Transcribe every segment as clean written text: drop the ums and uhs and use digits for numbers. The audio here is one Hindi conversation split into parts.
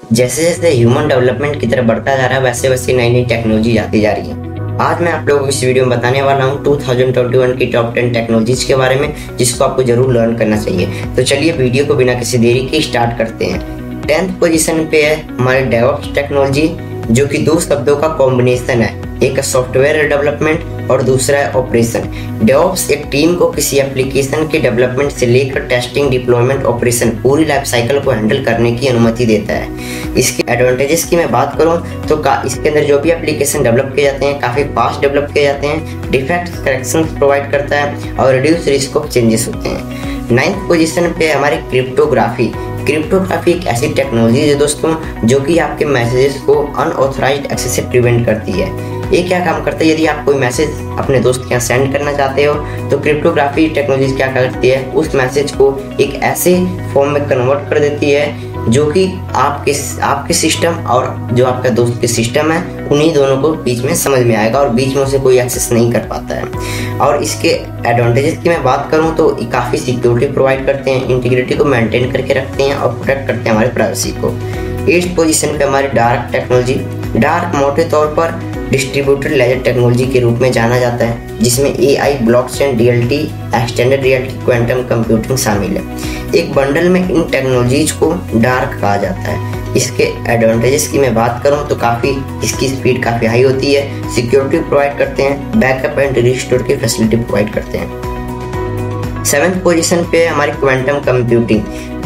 जैसे जैसे ह्यूमन डेवलपमेंट की तरफ बढ़ता जा रहा है वैसे वैसे नई नई टेक्नोलॉजी आती जा रही है। आज मैं आप लोगों को इस वीडियो में बताने वाला हूँ 2021 की टॉप 10 टेक्नोलॉजीज के बारे में जिसको आपको जरूर लर्न करना चाहिए। तो चलिए वीडियो को बिना किसी देरी के स्टार्ट करते हैं। 10th पोजीशन पे है हमारे डेवऑप्स टेक्नोलॉजी, जो कि दो शब्दों का कॉम्बिनेशन है, एक है सॉफ्टवेयर डेवलपमेंट और दूसरा है ऑपरेशन। डेवऑप्स एक टीम को किसी एप्लीकेशन के डेवलपमेंट से लेकर टेस्टिंग, डिप्लॉयमेंट, ऑपरेशन पूरी लाइफ साइकिल को हैंडल करने की अनुमति देता है। इसके एडवांटेजेस की मैं बात करूं तो इसके अंदर जो भी एप्लीकेशन डेवलप किए जाते हैं काफ़ी फास्ट डेवलप किए जाते हैं, डिफेक्ट करेक्शन प्रोवाइड करता है और रिड्यूस रिस्क ऑफ चेंजेस होते हैं। 9th पोजीशन पे हमारी क्रिप्टोग्राफी। क्रिप्टोग्राफी एक ऐसी टेक्नोलॉजी है दोस्तों जो कि आपके मैसेजेस को अनऑथराइज्ड एक्सेस से प्रिवेंट करती है। ये क्या काम करता है, यदि आप कोई मैसेज अपने दोस्त के यहाँ सेंड करना चाहते हो तो क्रिप्टोग्राफी टेक्नोलॉजी क्या करती है, उस मैसेज को एक ऐसे फॉर्म में कन्वर्ट कर देती है जो कि आपके सिस्टम और जो आपका दोस्त के सिस्टम है उन्हीं दोनों को बीच में समझ में आएगा और बीच में उसे कोई एक्सेस नहीं कर पाता है। और इसके एडवांटेजेस की मैं बात करूं तो ये काफ़ी सिक्योरिटी प्रोवाइड करते हैं, इंटीग्रिटी को मेंटेन करके रखते हैं और प्रोटेक्ट करते हैं हमारे प्राइवेसी को। 8th पोजीशन पे हमारी डार्क टेक्नोलॉजी। डार्क मोटे तौर पर डिस्ट्रीब्यूटेड लेजर टेक्नोलॉजी के रूप में जाना जाता है, जिसमें AI, blockchain, DLT, extended reality, quantum computing शामिल है। एक बंडल में इन टेक्नोलॉजीज को डार्क कहा जाता है। इसके एडवांटेजेस की मैं बात करूं तो इसकी स्पीड काफ़ी हाई होती है, सिक्योरिटी प्रोवाइड करते हैं, बैकअप एंड रिस्टोर की फैसिलिटी प्रोवाइड करते हैं। 7th पोजीशन पे हमारी क्वांटम कंप्यूटिंग।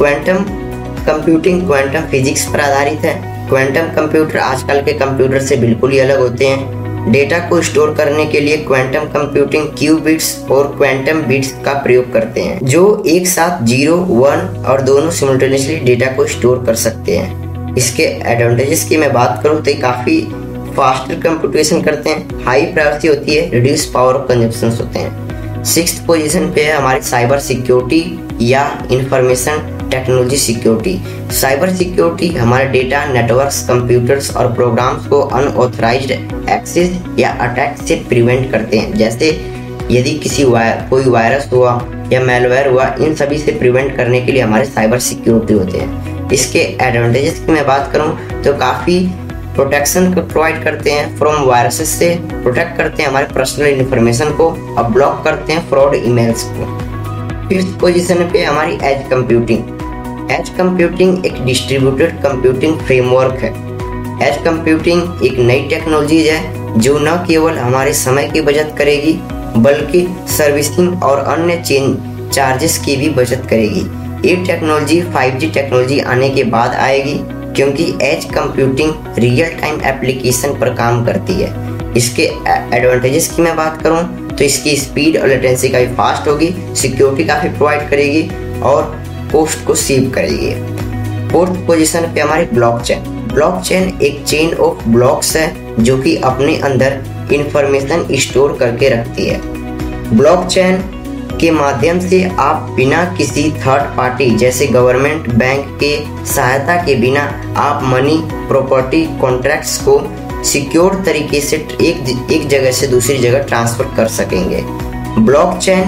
क्वांटम फिजिक्स पर आधारित है। क्वांटम कंप्यूटर आजकल के कंप्यूटर से बिल्कुल ही अलग होते हैं। डेटा को स्टोर करने के लिए क्वांटम कंप्यूटिंग क्यूबिट्स और क्वांटम बिट्स का प्रयोग करते हैं, जो एक साथ 0, 1 और दोनों सिमुल्टेनियसली डेटा को स्टोर कर सकते हैं। इसके एडवांटेजेस की मैं बात करूं तो काफ़ी फास्टर कंप्यूटेशन करते हैं, हाई प्राइवेसी होती है, रिड्यूस पावर ऑफ कंजप्शन होते हैं। 6th पोजीशन पे है हमारी साइबर सिक्योरिटी या information technology security. Cyber security हमारे डेटा, नेटवर्क्स, कंप्यूटर्स और प्रोग्राम्स को अनऑथराइज्ड एक्सेस या अटैक से प्रिवेंट करते हैं। जैसे यदि कोई वायरस हुआ या मेलवेयर हुआ, इन सभी से प्रिवेंट करने के लिए हमारे साइबर सिक्योरिटी होते हैं। इसके एडवांटेजेस की मैं बात करूं तो काफ़ी प्रोटेक्शन को प्रोवाइड करते हैं, फ्रॉम वायरसेस से प्रोटेक्ट करते हैं हमारे पर्सनल इन्फॉर्मेशन को और ब्लॉक करते हैं फ्रॉड ईमेल्स को। 5th पोजीशन पे हमारी एज कंप्यूटिंग। एज कंप्यूटिंग एक डिस्ट्रीब्यूटेड कंप्यूटिंग फ्रेमवर्क है। एज कंप्यूटिंग एक नई टेक्नोलॉजी है जो न केवल हमारे समय की बचत करेगी बल्कि सर्विसिंग और अन्य चार्जेस की भी बचत करेगी। ये टेक्नोलॉजी 5G टेक्नोलॉजी आने के बाद आएगी, क्योंकि edge computing real time application पर काम करती है। इसके एडवांटेजेस की मैं बात करूं तो इसकी स्पीड और लेटेंसी काफ़ी फास्ट होगी, सिक्योरिटी काफ़ी प्रोवाइड करेगी और कॉस्ट को सेव करेगी। 4th पोजीशन पे हमारी ब्लॉकचेन। ब्लॉकचेन एक चेन ऑफ ब्लॉक्स है जो कि अपने अंदर इंफॉर्मेशन स्टोर करके रखती है। ब्लॉकचेन के माध्यम से आप बिना किसी थर्ड पार्टी जैसे गवर्नमेंट, बैंक के सहायता के बिना आप मनी, प्रॉपर्टी, कॉन्ट्रैक्ट्स को सिक्योर तरीके से एक जगह से दूसरी जगह ट्रांसफर कर सकेंगे। ब्लॉकचेन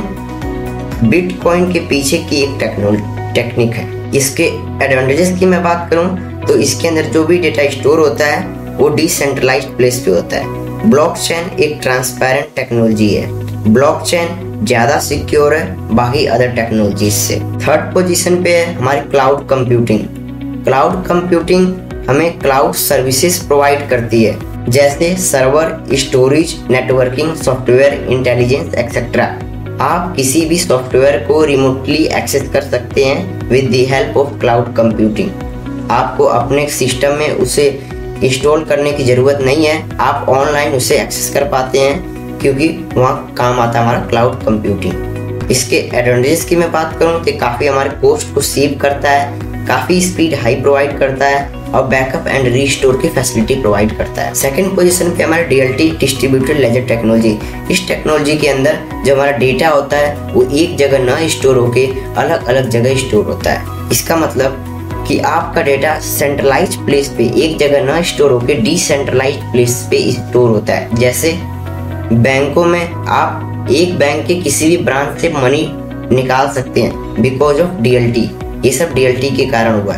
बिटकॉइन के पीछे की एक टेक्निक है। इसके एडवांटेजेस की मैं बात करूं तो इसके अंदर जो भी डेटा स्टोर होता है वो डिसेंट्रलाइज्ड प्लेस पे होता है। ब्लॉकचेन एक ट्रांसपेरेंट टेक्नोलॉजी है। ब्लॉकचेन ज़्यादा सिक्योर है बाकी अदर टेक्नोलॉजीज से। 3rd पोजीशन पे है हमारी क्लाउड कंप्यूटिंग। क्लाउड कंप्यूटिंग हमें क्लाउड सर्विसेज प्रोवाइड करती है, जैसे server, storage, networking, software, intelligence etcetera. आप किसी भी सॉफ्टवेयर को रिमोटली एक्सेस कर सकते हैं with the help of cloud computing. आपको अपने सिस्टम में उसे इंस्टॉल करने की ज़रूरत नहीं है, आप ऑनलाइन उसे एक्सेस कर पाते हैं क्योंकि वहाँ काम आता है हमारा क्लाउड कंप्यूटिंग। इसके एडवांटेजेस की मैं बात करूँ तो काफ़ी हमारे कॉस्ट को सेव करता है, काफ़ी स्पीड हाई प्रोवाइड करता है और बैकअप एंड रीस्टोर की फैसिलिटी प्रोवाइड करता है। 2nd पोजीशन पे हमारा DLT डिस्ट्रीब्यूटेड लेजर टेक्नोलॉजी। इस टेक्नोलॉजी के अंदर जो हमारा डेटा होता है वो एक जगह न स्टोर होके अलग अलग जगह स्टोर होता है। इसका मतलब कि आपका डेटा सेंट्रलाइज प्लेस पे एक जगह न स्टोर होके डिसेंट्रलाइज प्लेस पे स्टोर होता है। जैसे बैंकों में आप एक बैंक के किसी भी ब्रांच से मनी निकाल सकते हैं बिकॉज ऑफ DLT। ये सब DLT के कारण हुआ है।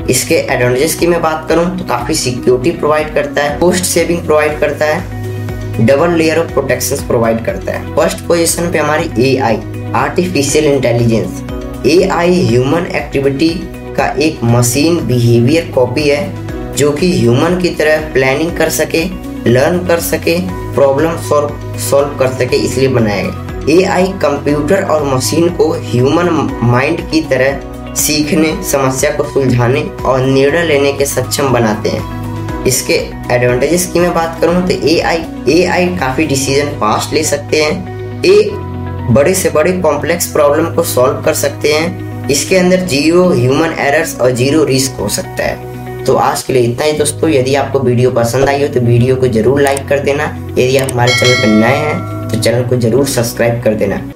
इसके एडवांटेजेस की मैं बात करूं तो काफी सिक्योरिटी प्रोवाइड करता है, कॉस्ट सेविंग प्रोवाइड करता है, double layer of protection provide करता है। फर्स्ट पोजीशन पे हमारी AI, artificial intelligence. AI human activity का एक मशीन बिहेवियर कॉपी है जो कि ह्यूमन की तरह प्लानिंग कर सके, लर्न कर सके, प्रॉब्लम सॉल्व कर सके, इसलिए बनाया गया। AI कंप्यूटर और मशीन को ह्यूमन माइंड की तरह सीखने, समस्या को सुलझाने और निर्णय लेने के सक्षम बनाते हैं। इसके एडवांटेजेस की मैं बात करूं तो AI काफ़ी डिसीजन फास्ट ले सकते हैं, बड़े से बड़े कॉम्प्लेक्स प्रॉब्लम को सॉल्व कर सकते हैं। इसके अंदर 0 ह्यूमन एरर्स और 0 रिस्क हो सकता है। तो आज के लिए इतना ही दोस्तों। यदि आपको वीडियो पसंद आई हो तो वीडियो को जरूर लाइक कर देना। यदि आप हमारे चैनल पर नए हैं तो चैनल को जरूर सब्सक्राइब कर देना।